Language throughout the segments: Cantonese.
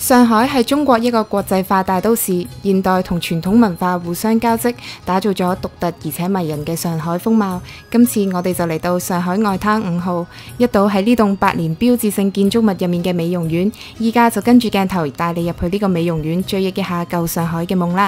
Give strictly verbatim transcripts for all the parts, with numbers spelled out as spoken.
上海係中國一個國際化大都市，現代同傳統文化互相交織，打造咗獨特而且迷人嘅上海風貌。今次我哋就嚟到上海外灘五號，一睹喺呢棟百年標誌性建築物入面嘅美容院。依家就跟住鏡頭帶你入去呢個美容院，追憶一下舊上海嘅夢啦。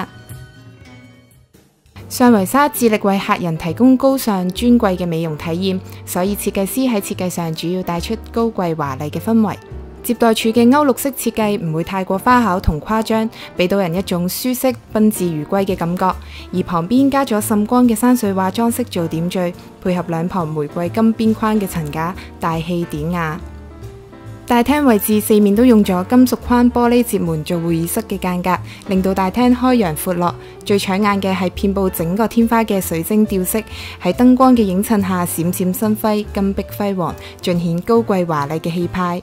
上維沙致力為客人提供高尚尊貴嘅美容體驗，所以設計師喺設計上主要帶出高貴華麗嘅氛圍。接待處嘅歐陸式設計唔會太過花巧同誇張，俾到人一種舒適賓至如歸嘅感覺。而旁邊加咗滲光嘅山水畫裝飾做點綴，配合兩旁玫瑰金邊框嘅層架，大氣典雅。大廳位置四面都用咗金屬框玻璃接門做會議室嘅間隔，令到大廳開揚闊落。最搶眼嘅係遍佈整個天花嘅水晶吊飾，喺燈光嘅映襯下閃閃生輝，金碧輝煌，盡顯高貴華麗嘅氣派。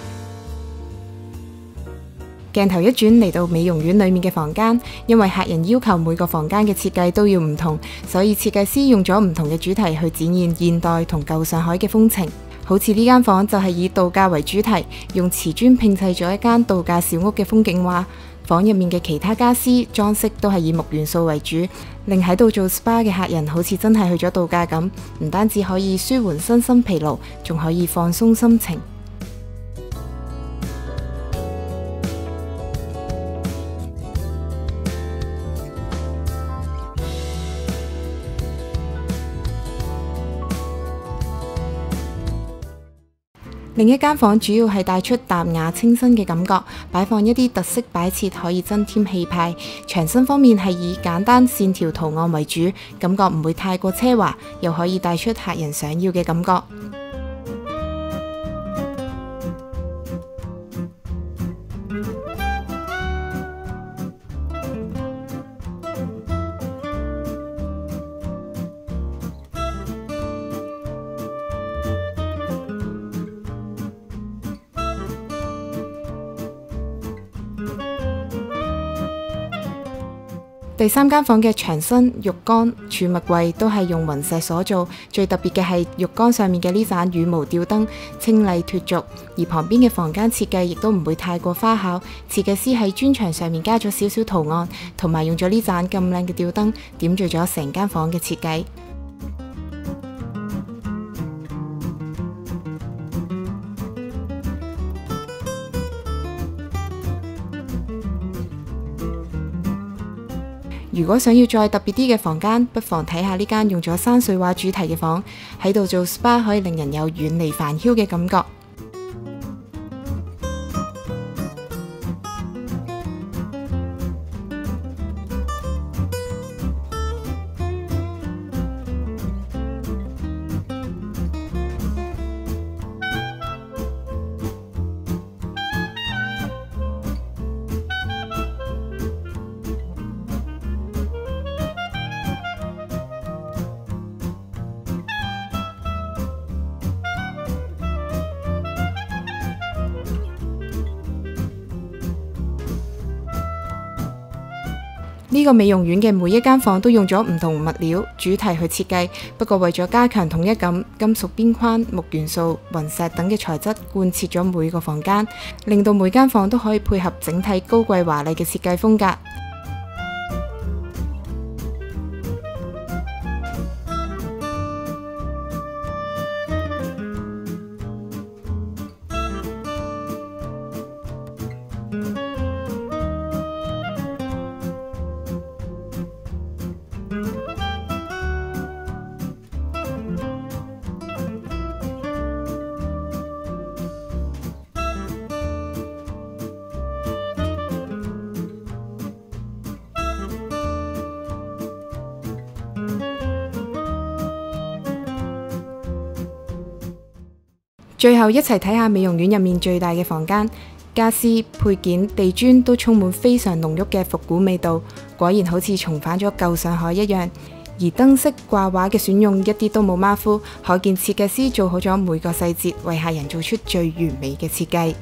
鏡頭一轉嚟到美容院裏面嘅房間，因為客人要求每個房間嘅設計都要唔同，所以設計師用咗唔同嘅主題去展現現代同舊上海嘅風情。好似呢間房就係以度假為主題，用瓷磚拼砌咗一間度假小屋嘅風景畫。房入面嘅其他家私裝飾都係以木元素為主，令喺度做 S P A 嘅客人好似真係去咗度假咁，唔單止可以舒緩身心疲勞，仲可以放鬆心情。另一間房主要係帶出淡雅清新嘅感覺，擺放一啲特色擺設可以增添氣派。牆身方面係以簡單線條圖案為主，感覺唔會太過奢華，又可以帶出客人想要嘅感覺。第三間房嘅牆身、浴缸、儲物櫃都係用雲石所做，最特別嘅係浴缸上面嘅呢盞羽毛吊燈，清麗脫俗。而旁邊嘅房間設計亦都唔會太過花巧，設計師喺磚牆上面加咗少少圖案，同埋用咗呢盞咁靚嘅吊燈，點綴咗成間房嘅設計。如果想要再特別啲嘅房間，不妨睇下呢間用咗山水畫主題嘅房，喺度做 S P A 可以令人有遠離煩囂嘅感覺。呢個美容院嘅每一間房都用咗唔同物料、主題去設計，不過為咗加強統一感，金屬邊框、木元素、雲石等嘅材質貫徹咗每個房間，令到每間房都可以配合整體高貴華麗嘅設計風格。最後一齊睇下美容院入面最大嘅房間，家私、配件、地磚都充滿非常濃郁嘅復古味道，果然好似重返咗舊上海一樣。而燈飾掛畫嘅選用一啲都冇馬虎，可見設計師做好咗每個細節，為客人做出最完美嘅設計。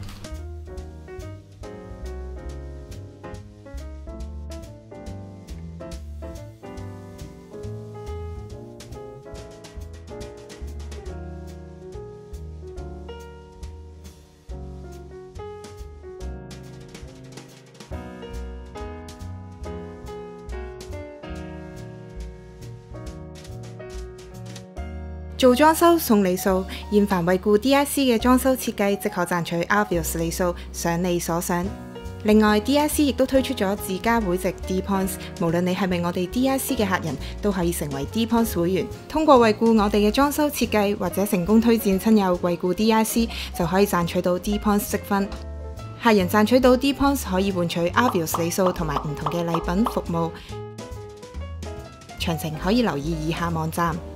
做裝修送里數，現凡惠顧 D I C 嘅裝修設計即可賺取 Avios 里數，想你所想。另外 ，D I C 亦都推出咗自家會籍 D Points， 無論你係咪我哋 D I C 嘅客人，都可以成為 D Points 會員。通過惠顧我哋嘅裝修設計，或者成功推薦親友惠顧 D I C， 就可以賺取到 D Points 積分。客人賺取到 D Points 可以換取 Avios 里數同埋唔同嘅禮品服務。詳情可以留意以下網站。